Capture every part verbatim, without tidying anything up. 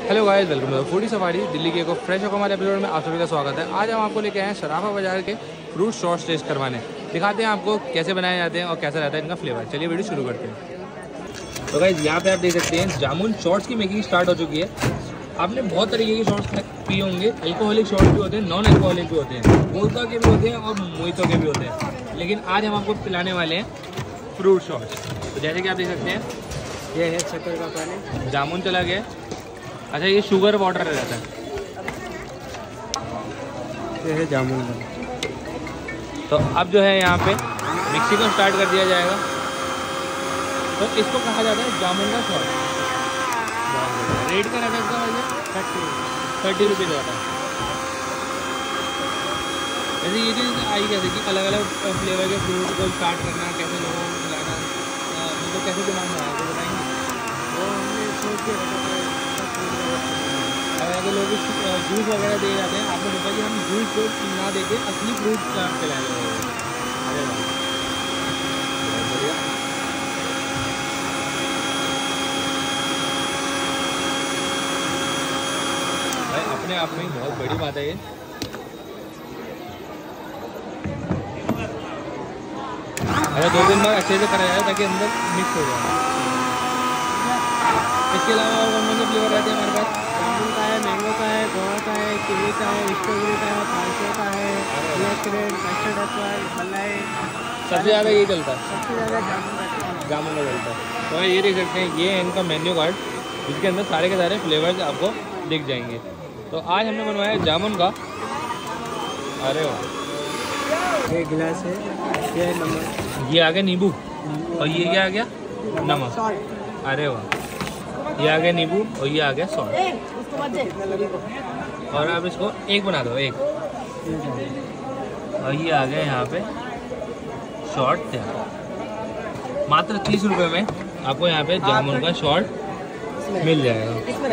Hello guys, welcome to foodie safari Delhi के एक fresh और हमारे एपिसोड में आप सभी का स्वागत है। आज हम आपको लेके आए हैं सराफा बाजार के फ्रूट शॉर्ट्स टेस्ट करवाने। दिखाते हैं आपको कैसे बनाए जाते हैं और कैसा रहता है इनका फ्लेवर। चलिए वीडियो शुरू करते हैं। तो गाइस यहाँ पे आप देख सकते हैं जामुन शॉर्ट्स की मेकिंग स्टार्ट हो चुकी है। आपने बहुत तरीके के शॉर्ट्स पिए होंगे। अल्कोहलिक शॉर्ट्स भी होते हैं, नॉन अल्कोहलिक भी होते हैं, वोडका के भी होते हैं और मोहितो के भी होते हैं। लेकिन आज हम आपको पिलाने वाले हैं फ्रूट शॉर्ट्स। तो जैसे कि आप देख सकते हैं ये है शक्कर का पानी, जामुन चला गया। अच्छा, ये शुगर वाटर रहता है। ये है जामुन का। तो अब जो है यहाँ पे मिक्सी को स्टार्ट कर दिया जाएगा। तो इसको कहा जाता है जामुन का शॉर्ट। रेट का रहता है इसका वैसे थर्टी थर्टी रुपीज़ रहता है। जैसे ये चीज़ आई कैसे कि अलग अलग फ्लेवर के फ्रूट को स्टार्ट करना, कैसे लोगों को खिलाना, मतलब कैसे दिमाग में आया तो बताएंगे। वो हमने सोच के रखा था। अगर लोग जूस वगैरह दे जाते हैं, आपने सोचा कि हम जूस को ना देके असली फ्रूट खिलाए हैं। अरे वाह, बहुत बढ़िया। भाई अपने आप में बहुत बड़ी बात है ये। अरे दो दिन बाद अच्छे से करा जाए ताकि अंदर मिक्स हो जाए। इसके अलावा और कौन कौन से फ्लेवर रहते हैं हमारे पास? जामुन का है, मैंगो का है, गोवा का है, किवी का है, स्ट्रॉबेरी का है, पालसो का है, ब्लैक रेड, कस्टर्ड एप्पल, मलाई। सबसे ज़्यादा यही चलता है, सबसे ज़्यादा जामुन का जामुन का चलता है। तो ये देख सकते हैं, ये है इनका मेन्यू कार्ड, जिसके अंदर सारे के सारे फ्लेवर्स आपको दिख जाएंगे। तो आज हमने बनवाया जामुन का। अरे वाह, ये गिलास है, ये है नमक, ये आ गया नींबू, और ये क्या आ गया? नमक। अरे वाह, ये आ गया नींबू और ये आ गया सॉल्ट। और आप इसको एक बना दो, एक। और ये आ गया यहाँ पे शॉर्ट तैयार। मात्र तीस रुपए में आपको यहाँ पे जामुन का शॉर्ट मिल जाएगा।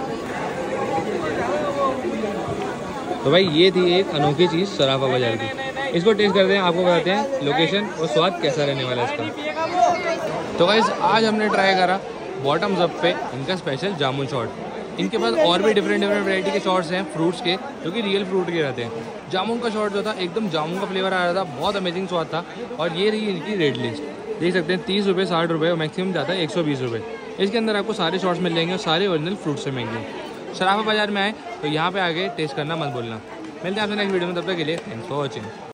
तो भाई ये थी एक अनोखी चीज़ सराफा बाजार की। इसको टेस्ट करते हैं, आपको बताते हैं लोकेशन और स्वाद कैसा रहने वाला है इसका। तो गाइस आज हमने ट्राई करा बॉटम्स अप पे इनका स्पेशल जामुन शॉर्ट। इनके पास और भी डिफरेंट डिफरेंट वैरायटी के शॉर्ट्स हैं फ्रूट्स के, जो कि रियल फ्रूट के रहते हैं। जामुन का शॉर्ट जो था एकदम जामुन का फ्लेवर आ रहा था, बहुत अमेजिंग स्वाद था। और ये रही इनकी रेट लिस्ट, देख सकते हैं तीस रुपये, साठ रुपये और मैक्सिमम जाता है एक सौ बीस रुपये। इसके अंदर आपको सारे शॉर्ट्स मिल जाएंगे और सारे ओरिजिनल फ्रूट से मिलेंगे। सराफा बाजार में आए तो यहाँ पे आके टेस्ट करना मत भूलना। मिलते हैं आपसे नेक्स्ट वीडियो में, तब तक के लिए थैंक्स फॉर वॉचिंग।